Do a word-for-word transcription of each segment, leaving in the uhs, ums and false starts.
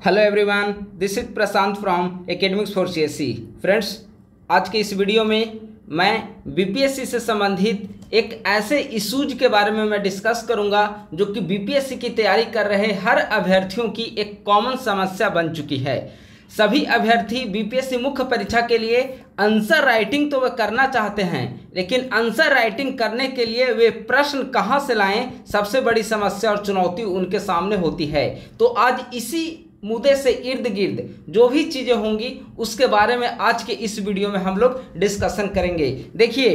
Hello everyone, this is Prashant from academics for CSC. Friends, आज के इस वीडियो में मैं बीपीएससी से संबंधित एक ऐसे इशूज के बारे में मैं डिस्कस करूंगा जो कि बीपीएससी की तैयारी कर रहे हर अभ्यर्थियों की एक कॉमन समस्या बन चुकी है। सभी अभ्यर्थी बीपीएससी मुख्य परीक्षा के लिए आंसर राइटिंग तो वे करना चाहते हैं, लेकिन आंसर राइटिंग करने के लिए वे प्रश्न कहां से लाएं, सबसे बड़ी समस्या और चुनौती उनके सामने होती है। तो आज इसी मुद्दे से इर्द गिर्द जो भी चीज़ें होंगी उसके बारे में आज के इस वीडियो में हम लोग डिस्कशन करेंगे। देखिए,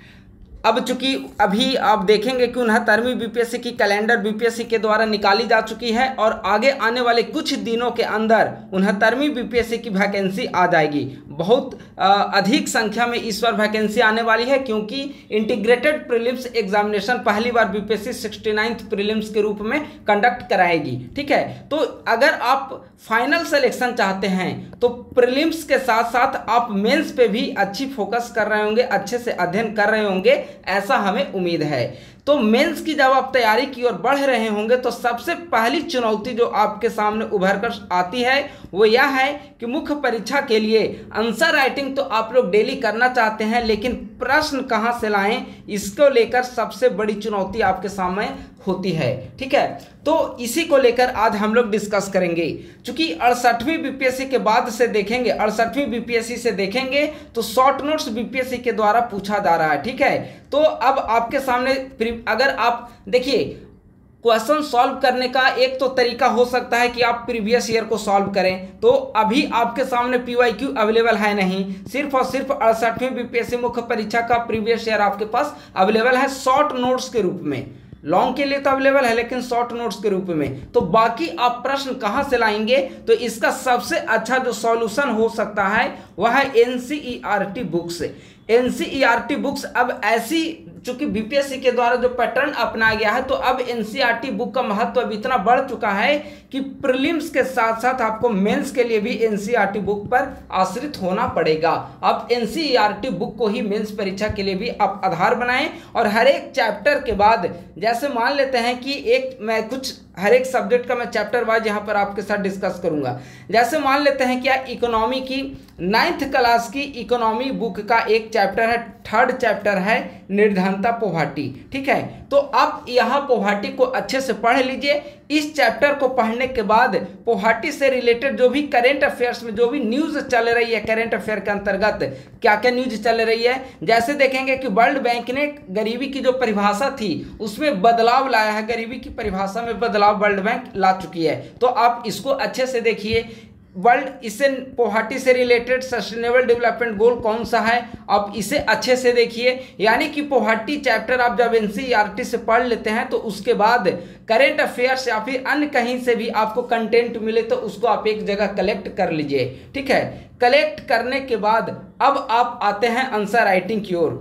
अब चूंकि अभी आप देखेंगे कि उनहत्तरवीं बीपीएससी की कैलेंडर बीपीएससी के द्वारा निकाली जा चुकी है और आगे आने वाले कुछ दिनों के अंदर उनहत्तरवीं बीपीएससी की वैकेंसी आ जाएगी। बहुत आ, अधिक संख्या में इस बार वैकेंसी आने वाली है, क्योंकि इंटीग्रेटेड प्रीलिम्स एग्जामिनेशन पहली बार बीपीएससी सिक्सटी नाइन्थ प्रीलिम्स के रूप में कंडक्ट कराएगी। ठीक है, तो अगर आप फाइनल सिलेक्शन चाहते हैं तो प्रीलिम्स के साथ साथ आप मेंस पे भी अच्छी फोकस कर रहे होंगे, अच्छे से अध्ययन कर रहे होंगे, ऐसा हमें उम्मीद है। तो मेंस की जब आप तैयारी की ओर बढ़ रहे होंगे तो सबसे पहली चुनौती जो आपके सामने उभर कर आती है वो यह है कि मुख्य परीक्षा के लिए आंसर राइटिंग तो आप लोग डेली करना चाहते हैं, लेकिन प्रश्न कहां से लाएं, इसको लेकर सबसे बड़ी चुनौती आपके सामने होती है। ठीक है, तो इसी को लेकर आज हम लोग डिस्कस करेंगे। चूंकि अड़सठवीं बीपीएससी के बाद से देखेंगे, अड़सठवीं बीपीएससी से देखेंगे तो शॉर्ट नोट्स बीपीएससी के द्वारा पूछा जा रहा है। ठीक है, तो अब आपके सामने अगर आप देखिए, क्वेश्चन सॉल्व करने का एक तो तरीका हो सकता है कि आप प्रीवियस ईयर को सॉल्व करें। तो अभी आपके सामने पीवाईक्यू अवेलेबल है नहीं, सिर्फ और सिर्फ अड़सठवीं बीपीएससी मुख्य परीक्षा का प्रीवियस ईयर आपके पास अवेलेबल है शॉर्ट नोट्स के रूप में। लॉन्ग के लिए तो अवेलेबल है लेकिन शॉर्ट नोट्स के रूप में। तो बाकी आप प्रश्न कहां से लाएंगे, तो इसका सबसे अच्छा जो सॉल्यूशन हो सकता है वह है एनसीईआरटी बुक्स। एनसीईआरटी बुक्स अब ऐसी, चूंकि बीपीएससी के द्वारा जो पैटर्न अपनाया गया है, तो अब एनसीईआरटी बुक का महत्व अब इतना बढ़ चुका है कि प्रीलिम्स के साथ साथ आपको मेंस के लिए भी एनसीईआरटी बुक पर आश्रित होना पड़ेगा। आप एनसीईआरटी बुक को ही मेंस परीक्षा के लिए भी आप आधार बनाएं और हर एक चैप्टर के बाद, जैसे मान लेते हैं कि एक मैं कुछ हर एक सब्जेक्ट का मैं चैप्टर वाइज यहाँ पर आपके साथ डिस्कस करूंगा। जैसे मान लेते हैं कि इकोनॉमी की नाइन्थ क्लास की इकोनॉमी बुक का एक चैप्टर है, थर्ड चैप्टर है निर्धनता पोवर्टी। ठीक है, तो आप यहाँ पोवर्टी को अच्छे से पढ़ लीजिए। इस चैप्टर को पढ़ने के बाद पोवर्टी से रिलेटेड जो भी करेंट अफेयर्स में जो भी न्यूज़ चल रही है, करेंट अफेयर के अंतर्गत क्या क्या न्यूज़ चल रही है, जैसे देखेंगे कि वर्ल्ड बैंक ने गरीबी की जो परिभाषा थी उसमें बदलाव लाया है, गरीबी की परिभाषा में बदलाव वर्ल्ड बैंक ला चुकी है। तो आप इसको अच्छे से देखिए। वर्ल्ड इससे पोवर्टी से रिलेटेड सस्टेनेबल डेवलपमेंट गोल कौन सा है, आप इसे अच्छे से देखिए। यानी कि पोवर्टी चैप्टर आप जब एनसीईआरटी से पढ़ लेते हैं तो उसके बाद करेंट अफेयर्स या फिर अन्य कहीं से भी आपको कंटेंट मिले तो उसको आप एक जगह कलेक्ट कर लीजिए। ठीक है, कलेक्ट करने के बाद अब आप आते हैं आंसर राइटिंग की ओर।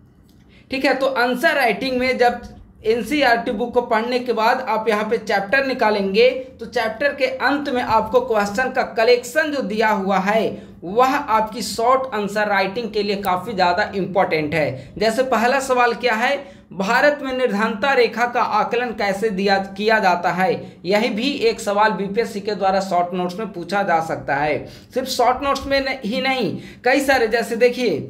ठीक है, तो आंसर राइटिंग में जब एनसीईआरटी बुक को पढ़ने के बाद आप यहाँ पे चैप्टर निकालेंगे तो चैप्टर के अंत में आपको क्वेश्चन का कलेक्शन जो दिया हुआ है वह आपकी शॉर्ट आंसर राइटिंग के लिए काफ़ी ज़्यादा इम्पोर्टेंट है। जैसे पहला सवाल क्या है, भारत में निर्धनता रेखा का आकलन कैसे दिया किया जाता है। यही भी एक सवाल बीपीएससी के द्वारा शॉर्ट नोट्स में पूछा जा सकता है। सिर्फ शॉर्ट नोट्स में ही नहीं, कई सारे, जैसे देखिए,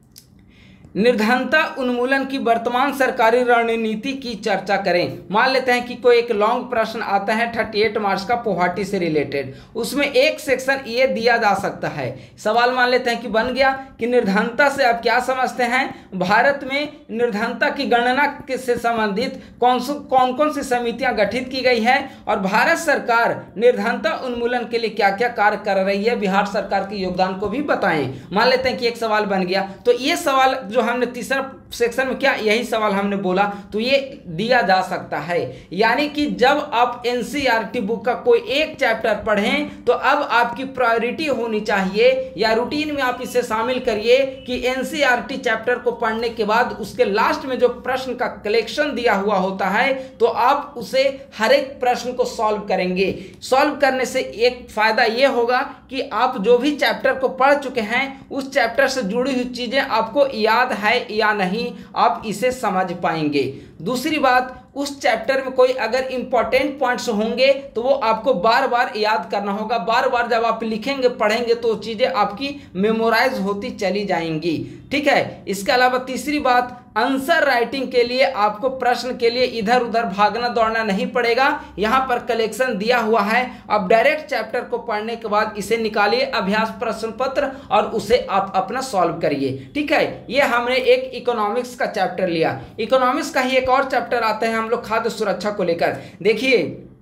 निर्धनता उन्मूलन की वर्तमान सरकारी रणनीति की चर्चा करें। मान लेते हैं कि कोई एक लॉन्ग प्रश्न आता है अड़तीस मार्च का पोवर्टी से रिलेटेड, उसमें एक सेक्शन ये दिया जा सकता है। सवाल मान लेते हैं कि बन गया कि निर्धनता से आप क्या समझते हैं, भारत में निर्धनता की गणना से संबंधित कौन कौन कौन सी समितियां गठित की गई है और भारत सरकार निर्धनता उन्मूलन के लिए क्या क्या कार्य कर रही है, बिहार सरकार के योगदान को भी बताएं। मान लेते हैं कि एक सवाल बन गया, तो ये सवाल जो हमने तीसरा सेक्शन में क्या यही सवाल हमने बोला, तो ये दिया जा सकता है। यानी कि जब आप एनसीईआरटी बुक का कोई एक चैप्टर पढ़ें तो अब आपकी प्रायोरिटी होनी चाहिए, या रूटीन में आप इसे शामिल करिए कि एनसीईआरटी चैप्टर को पढ़ने के बाद उसके लास्ट में जो प्रश्न का कलेक्शन दिया हुआ होता है तो आप उसे हर एक प्रश्न को सॉल्व करेंगे। सॉल्व करने से एक फायदा ये होगा कि आप जो भी चैप्टर को पढ़ चुके हैं उस चैप्टर से जुड़ी हुई चीजें आपको याद है या नहीं, आप इसे समझ पाएंगे। दूसरी बात, उस चैप्टर में कोई अगर इंपॉर्टेंट पॉइंट्स होंगे तो वो आपको बार बार याद करना होगा। बार बार जब आप लिखेंगे पढ़ेंगे तो चीज़ें आपकी मेमोराइज होती चली जाएंगी। ठीक है। इसके अलावा तीसरी बात, आंसर राइटिंग के लिए आपको प्रश्न के लिए इधर उधर भागना दौड़ना नहीं पड़ेगा। यहाँ पर कलेक्शन दिया हुआ है, आप डायरेक्ट चैप्टर को पढ़ने के बाद इसे निकालिए अभ्यास प्रश्न पत्र और उसे आप अपना सॉल्व करिए। ठीक है। ये हमने एक इकोनॉमिक्स का चैप्टर लिया। इकोनॉमिक्स का ही एक और चैप्टर आते हैं हम लोग खाद्य सुरक्षा को लेकर। देखिए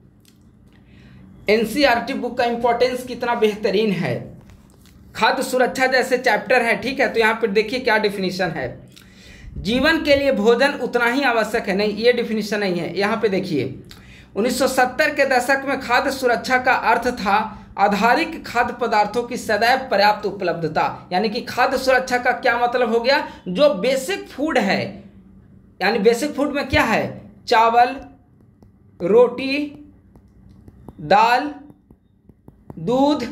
एनसीईआरटी बुक का इंपॉर्टेंस कितना बेहतरीन है। खाद्य सुरक्षा जैसे चैप्टर है, ठीक है, तो यहाँ पर देखिए क्या डिफिनीशन है। जीवन के लिए भोजन उतना ही आवश्यक है, नहीं ये डिफिनीशन नहीं है। यहाँ पे देखिए उन्नीस सौ सत्तर के दशक में खाद्य सुरक्षा का अर्थ था आधारिक खाद्य पदार्थों की सदैव पर्याप्त उपलब्धता। यानी कि खाद्य सुरक्षा का क्या मतलब हो गया, जो बेसिक फूड है, यानी बेसिक फूड में क्या है, चावल, रोटी, दाल, दूध,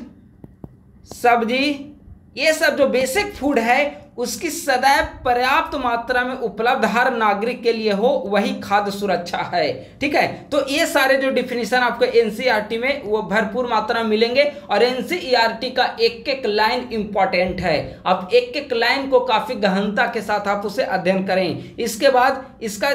सब्जी, ये सब जो बेसिक फूड है उसकी सदैव पर्याप्त मात्रा में उपलब्ध हर नागरिक के लिए हो, वही खाद्य सुरक्षा है। ठीक है। तो ये सारे जो डिफिनीशन आपको एनसीईआरटी में वो भरपूर मात्रा में मिलेंगे और एनसीईआरटी का एक एक लाइन इंपॉर्टेंट है। आप एक एक लाइन को काफी गहनता के साथ आप उसे अध्ययन करें। इसके बाद इसका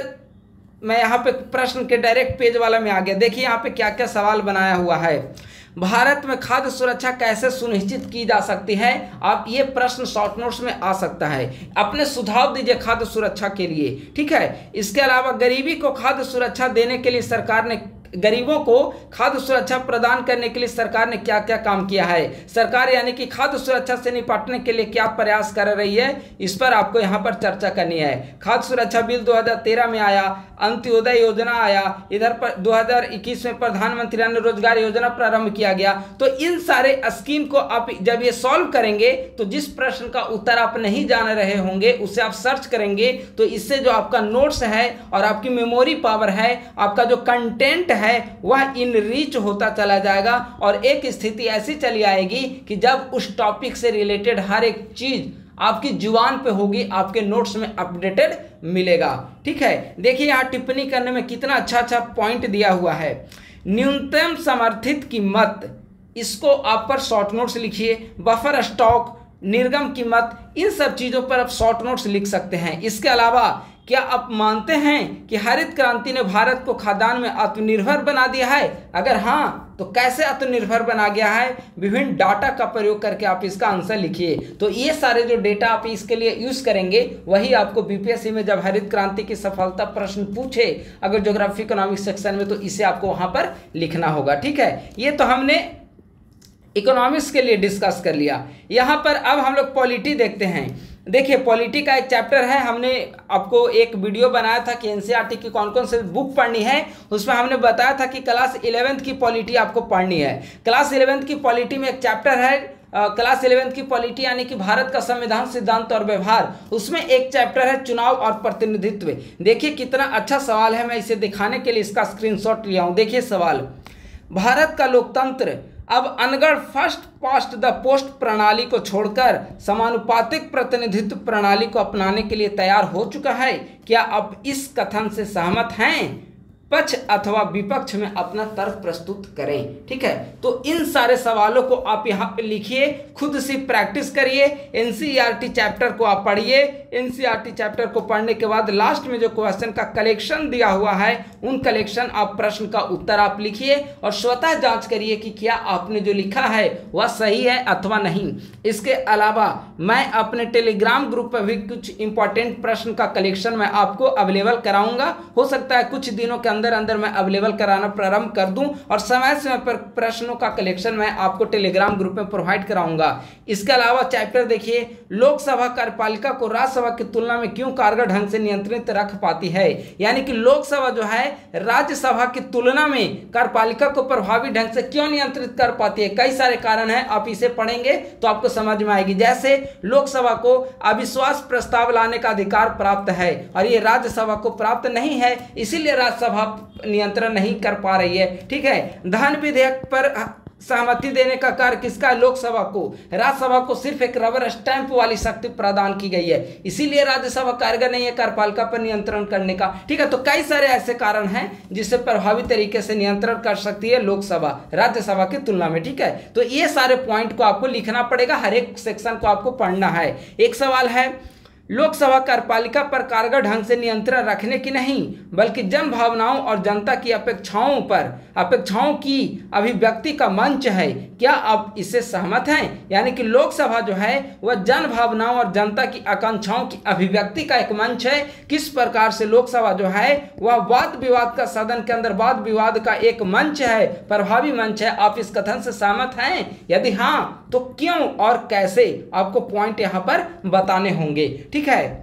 मैं यहाँ पे प्रश्न के डायरेक्ट पेज वाला में आ गया। देखिए यहाँ पे क्या क्या सवाल बनाया हुआ है। भारत में खाद्य सुरक्षा कैसे सुनिश्चित की जा सकती है, आप ये प्रश्न शॉर्ट नोट्स में आ सकता है। अपने सुझाव दीजिए खाद्य सुरक्षा के लिए। ठीक है। इसके अलावा गरीबी को खाद्य सुरक्षा देने के लिए सरकार ने गरीबों को खाद्य सुरक्षा प्रदान करने के लिए सरकार ने क्या क्या काम किया है, सरकार यानी कि खाद्य सुरक्षा से निपटने के लिए क्या प्रयास कर रही है, इस पर आपको यहाँ पर चर्चा करनी है। खाद्य सुरक्षा बिल दो हज़ार तेरह में आया, अंत्योदय योजना आया, इधर पर दो हज़ार इक्कीस में प्रधानमंत्री अन्य रोजगार योजना प्रारंभ किया गया। तो इन सारे स्कीम को आप जब ये सॉल्व करेंगे तो जिस प्रश्न का उत्तर आप नहीं जान रहे होंगे उसे आप सर्च करेंगे, तो इससे जो आपका नोट्स है और आपकी मेमोरी पावर है, आपका जो कंटेंट है वह इनरीच होता चला जाएगा और एक स्थिति ऐसी चली आएगी कि जब उस टॉपिक से रिलेटेड हर एक चीज आपकी जुबान पे होगी, आपके नोट्स में अपडेटेड मिलेगा। ठीक है। देखिए यहाँ टिप्पणी करने में कितना अच्छा अच्छा पॉइंट दिया हुआ है। न्यूनतम समर्थित कीमत, इसको आप पर शॉर्ट नोट्स लिखिए। बफर स्टॉक, निर्गम कीमत, इन सब चीज़ों पर आप शॉर्ट नोट्स लिख सकते हैं। इसके अलावा क्या आप मानते हैं कि हरित क्रांति ने भारत को खाद्यान्न में आत्मनिर्भर बना दिया है? अगर हाँ तो कैसे आत्मनिर्भर बना गया है? विभिन्न डाटा का प्रयोग करके आप इसका आंसर लिखिए। तो ये सारे जो डेटा आप इसके लिए यूज करेंगे वही आपको बीपीएससी में जब हरित क्रांति की सफलता प्रश्न पूछे अगर ज्योग्राफी इकोनॉमिक्स सेक्शन में, तो इसे आपको वहां पर लिखना होगा। ठीक है। ये तो हमने इकोनॉमिक्स के लिए डिस्कस कर लिया। यहाँ पर अब हम लोग पॉलिटी देखते हैं। देखिए पॉलिटी का एक चैप्टर है, हमने आपको एक वीडियो बनाया था कि एनसीईआरटी की कौन कौन से बुक पढ़नी है। उसमें हमने बताया था कि क्लास इलेवेंथ की पॉलिटी आपको पढ़नी है। क्लास इलेवेंथ की पॉलिटी में एक चैप्टर है क्लास इलेवेंथ की पॉलिटी यानी कि भारत का संविधान, सिद्धांत और व्यवहार। उसमें एक चैप्टर है चुनाव और प्रतिनिधित्व। देखिए कितना अच्छा सवाल है, मैं इसे दिखाने के लिए इसका स्क्रीनशॉट लिया हूँ। देखिए सवाल, भारत का लोकतंत्र अब अनगढ़ फर्स्ट पास्ट द पोस्ट प्रणाली को छोड़कर समानुपातिक प्रतिनिधित्व प्रणाली को अपनाने के लिए तैयार हो चुका है। क्या आप इस कथन से सहमत हैं? पक्ष अथवा विपक्ष में अपना तर्क प्रस्तुत करें। ठीक है। तो इन सारे सवालों को आप यहाँ पे लिखिए, खुद से प्रैक्टिस करिए। एनसीईआरटी चैप्टर को आप पढ़िए। एनसीईआरटी चैप्टर को पढ़ने के बाद लास्ट में जो क्वेश्चन का कलेक्शन दिया हुआ है उन कलेक्शन आप प्रश्न का उत्तर आप लिखिए और स्वतः जांच करिए कि क्या आपने जो लिखा है वह सही है अथवा नहीं। इसके अलावा मैं अपने टेलीग्राम ग्रुप पर भी कुछ इंपॉर्टेंट प्रश्न का कलेक्शन मैं आपको अवेलेबल कराऊंगा। हो सकता है कुछ दिनों के अंदर अंदर मैं अवेलेबल कराना प्रारंभ कर दूं और समय समय पर प्रश्नों का कलेक्शन मैं आपको टेलीग्राम ग्रुप में प्रोवाइड कराऊंगा। इसके अलावा चैप्टर देखिए, लोकसभा कार्यपालिका को राज्यसभा की तुलना में क्यों कारगर ढंग से नियंत्रित रख पाती है। यानी कि लोकसभा जो है राज्यसभा की तुलना में कार्यपालिका को प्रभावी ढंग से क्यों नियंत्रित कर पाती है। कई सारे कारण हैं, आप इसे पढ़ेंगे तो आपको समझ में आएगी। जैसे लोकसभा को अविश्वास प्रस्ताव लाने का अधिकार प्राप्त है और ये राज्यसभा को प्राप्त नहीं है, इसीलिए राज्यसभा नियंत्रण नहीं कर पा रही है। ठीक है। धन विधेयक पर सहमति देने का कार्य किसका है? लोकसभा को। राज्यसभा को सिर्फ एक रबर स्टैंप वाली शक्ति प्रदान की गई है, इसीलिए राज्यसभा कारगर नहीं है कार्यपालिका पर नियंत्रण करने का। ठीक है, तो कई सारे ऐसे कारण हैं जिससे प्रभावी तरीके से नियंत्रण कर सकती है लोकसभा राज्यसभा की तुलना में। ठीक है, तो ये सारे पॉइंट को आपको लिखना पड़ेगा, हर एक सेक्शन को आपको पढ़ना है। एक सवाल है, लोकसभा कार्यपालिका पर कारगर ढंग से नियंत्रण रखने की नहीं बल्कि जन भावनाओं और जनता की अपेक्षाओं पर अपेक्षाओं की अभिव्यक्ति का मंच है, क्या आप इससे सहमत हैं? यानी कि लोकसभा जो है वह जन भावनाओं और जनता की आकांक्षाओं की अभिव्यक्ति का एक मंच है। किस प्रकार से लोकसभा जो है वह वाद विवाद का सदन के अंदर वाद विवाद का एक मंच है, प्रभावी मंच है, आप इस कथन से सहमत हैं? यदि हाँ तो क्यों और कैसे, आपको पॉइंट यहां पर बताने होंगे। ठीक है,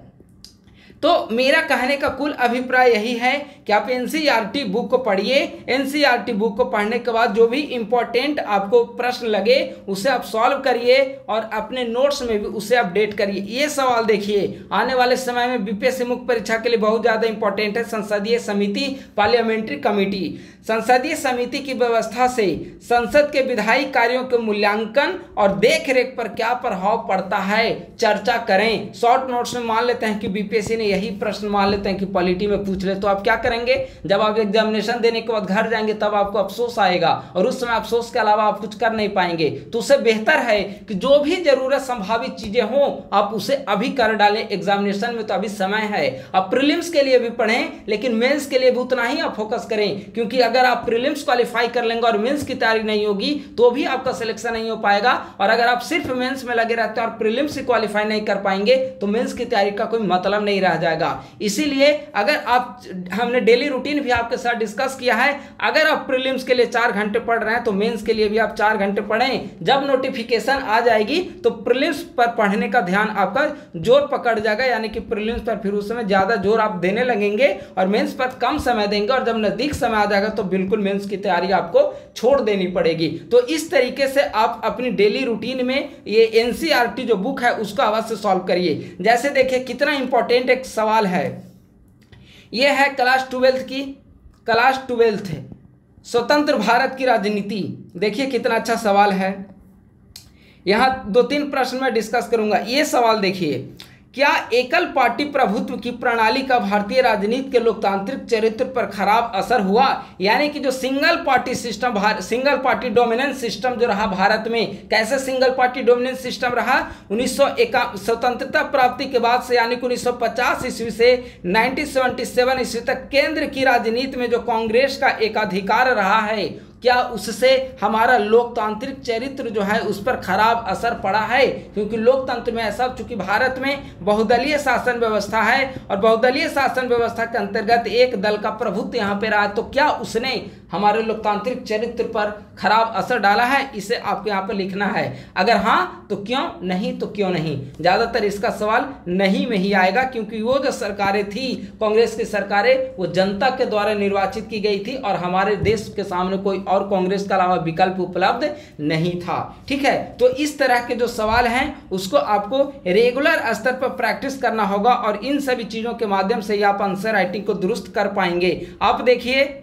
तो मेरा कहने का कुल अभिप्राय यही है कि आप एनसीईआरटी बुक को पढ़िए। एनसीईआरटी बुक को पढ़ने के बाद जो भी इंपॉर्टेंट आपको प्रश्न लगे उसे आप सॉल्व करिए और अपने नोट्स में भी उसे अपडेट करिए। ये सवाल देखिए, आने वाले समय में बीपीएससी मुख्य परीक्षा के लिए बहुत ज़्यादा इंपॉर्टेंट है। संसदीय समिति, पार्लियामेंट्री कमेटी, संसदीय समिति की व्यवस्था से संसद के विधायी कार्यों के मूल्यांकन और देखरेख पर क्या प्रभाव पड़ता है, चर्चा करें। शॉर्ट नोट्स में मान लेते हैं कि बीपीएससी ने यही प्रश्न मान लेते हैं कि पॉलिटी में पूछ ले, तो आप क्या करेंगे? जब आप एग्जामिनेशन देने के बाद घर जाएंगे तब आपको अफसोस आएगा और उस समय अफसोस के अलावा आप कुछ कर नहीं पाएंगे। तो उससे बेहतर है कि जो भी जरूरत संभावित चीजें हों आप उसे अभी कर डालें। एग्जामिनेशन में तो अभी समय है, आप प्रीलिम्स के लिए भी पढ़ें लेकिन मेंस के लिए भी उतना ही आप फोकस करें, क्योंकि अगर आप प्रीलिम्स क्वालिफाई कर लेंगे और मेंस की तैयारी नहीं होगी तो भी आपका सिलेक्शन नहीं हो पाएगा। और अगर आप सिर्फ मेंस में लगे रहते हैं और प्रीलिम्स क्वालिफाई नहीं कर पाएंगे तो मेंस की तैयारी का कोई मतलब नहीं रह जाएगा। इसीलिए अगर आप, हमने डेली रूटीन भी आपके साथ डिस्कस किया है, अगर आप प्रीलिम्स के लिए चार घंटे पढ़ रहे हैं तो मेंस के लिए भी आप चार घंटे पढ़ें। जब नोटिफिकेशन आ जाएगी तो प्रीलिम्स पर पढ़ने का ध्यान आपका जोर पकड़ जाएगा, यानी कि प्रीलिम्स पर फिर उस समय ज्यादा जोर आप देने लगेंगे और मेंस पर कम समय देंगे, और जब नजदीक समय आ जाएगा तो बिल्कुल मेंस की तैयारी आपको छोड़ देनी पड़ेगी। तो इस तरीके से आप अपनी डेली रूटीन में ये एनसीईआरटी जो बुक है उसको अवश्य सॉल्व करिए। जैसे देखिए कितना इंपॉर्टेंट एक सवाल है, ये है क्लास ट्वेल्थ की, क्लास ट्वेल्थ है स्वतंत्र भारत की राजनीति। देखिए कितना अच्छा सवाल है, यहां दो तीन प्रश्न में डिस्कस करूंगा। ये सवाल देखिए, क्या एकल पार्टी प्रभुत्व की प्रणाली का भारतीय राजनीति के लोकतांत्रिक चरित्र पर खराब असर हुआ? यानी कि जो single party system, single party dominance system जो रहा भारत में, कैसे सिंगल पार्टी डोमिनेंस सिस्टम रहा? उन्नीस सौ एक स्वतंत्रता प्राप्ति के बाद से, यानी कि उन्नीस सौ पचास ईस्वी से उन्नीस सौ सतहत्तर ईस्वी तक केंद्र की राजनीति में जो कांग्रेस का एकाधिकार रहा है, क्या उससे हमारा लोकतांत्रिक चरित्र जो है उस पर खराब असर पड़ा है? क्योंकि लोकतंत्र में ऐसा, चूंकि भारत में बहुदलीय शासन व्यवस्था है और बहुदलीय शासन व्यवस्था के अंतर्गत एक दल का प्रभुत्व यहाँ पे रहा, तो क्या उसने हमारे लोकतांत्रिक चरित्र पर खराब असर डाला है? इसे आपको यहाँ पर लिखना है। अगर हाँ तो क्यों, नहीं तो क्यों नहीं। ज्यादातर इसका सवाल नहीं में ही आएगा, क्योंकि वो जो सरकारें थी, कांग्रेस की सरकारें, वो जनता के द्वारा निर्वाचित की गई थी और हमारे देश के सामने कोई और कांग्रेस के अलावा विकल्प उपलब्ध नहीं था। ठीक है, तो इस तरह के जो सवाल हैं उसको आपको रेगुलर स्तर पर प्रैक्टिस करना होगा और इन सभी चीजों के माध्यम से ही आप आंसर राइटिंग को दुरुस्त कर पाएंगे। आप देखिए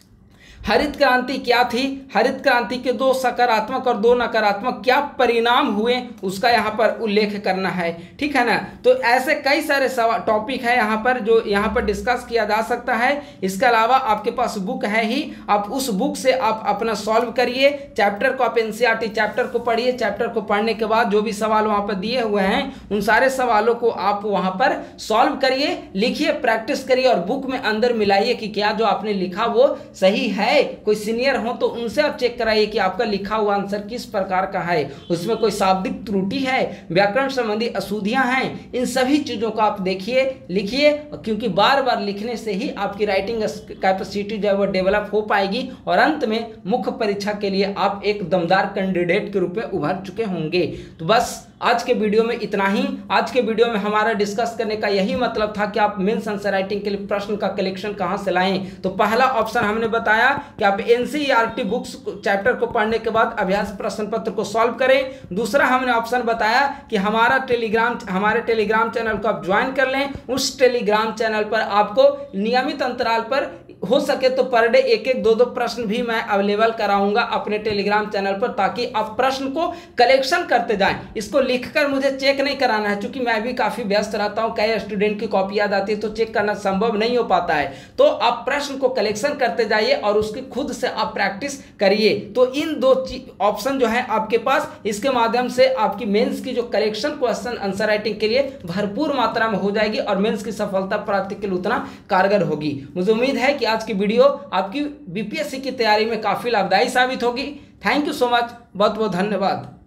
हरित क्रांति क्या थी, हरित क्रांति के दो सकारात्मक और दो नकारात्मक क्या परिणाम हुए उसका यहाँ पर उल्लेख करना है। ठीक है ना, तो ऐसे कई सारे टॉपिक है यहाँ पर जो यहाँ पर डिस्कस किया जा सकता है। इसके अलावा आपके पास बुक है ही, आप उस बुक से आप अपना सॉल्व करिए। चैप्टर को आप एनसीईआरटी चैप्टर को पढ़िए, चैप्टर को पढ़ने के बाद जो भी सवाल वहाँ पर दिए हुए हैं उन सारे सवालों को आप वहाँ पर सॉल्व करिए, लिखिए, प्रैक्टिस करिए और बुक में अंदर मिलाइए कि क्या जो आपने लिखा वो सही है। कोई सीनियर हो तो उनसे आप चेक कराइए कि आपका लिखा हुआ आंसर किस प्रकार का है, उसमें कोई शाब्दिक त्रुटि है, व्याकरण संबंधी अशुद्धियां हैं, इन सभी चीजों को आप देखिए, लिखिए, क्योंकि बार बार लिखने से ही आपकी राइटिंग कैपेसिटी जो है वो डेवलप हो पाएगी और अंत में मुख्य परीक्षा के लिए आप एक दमदार कैंडिडेट के रूप में उभर चुके होंगे। तो बस आज के वीडियो में इतना ही। आज के वीडियो में हमारा डिस्कस करने का यही मतलब था कि आप मेंस आंसर राइटिंग के लिए प्रश्न का कलेक्शन कहां से लाएं। तो पहला ऑप्शन हमने बताया कि आप एनसीईआरटी बुक्स चैप्टर को पढ़ने के बाद अभ्यास प्रश्न पत्र को सॉल्व करें। दूसरा हमने ऑप्शन बताया कि हमारा टेलीग्राम हमारे टेलीग्राम चैनल को आप ज्वाइन कर लें। उस टेलीग्राम चैनल पर आपको नियमित अंतराल पर हो सके तो पर डे एक एक दो दो प्रश्न भी मैं अवेलेबल कराऊंगा अपने टेलीग्राम चैनल पर, ताकि आप प्रश्न को कलेक्शन करते जाएं। इसको लिखकर मुझे चेक नहीं कराना है, क्योंकि मैं भी काफ़ी व्यस्त रहता हूं, कई स्टूडेंट की कॉपी याद आती है तो चेक करना संभव नहीं हो पाता है। तो आप प्रश्न को कलेक्शन करते जाइए और उसकी खुद से आप प्रैक्टिस करिए। तो इन दो ऑप्शन जो है आपके पास, इसके माध्यम से आपकी मेंस की जो कलेक्शन क्वेश्चन आंसर राइटिंग के लिए भरपूर मात्रा में हो जाएगी और मेंस की सफलता प्राप्ति के लिए उतना कारगर होगी। मुझे उम्मीद है कि आज की वीडियो आपकी बीपीएससी की तैयारी में काफी लाभदायी साबित होगी। थैंक यू सो मच, बहुत बहुत धन्यवाद।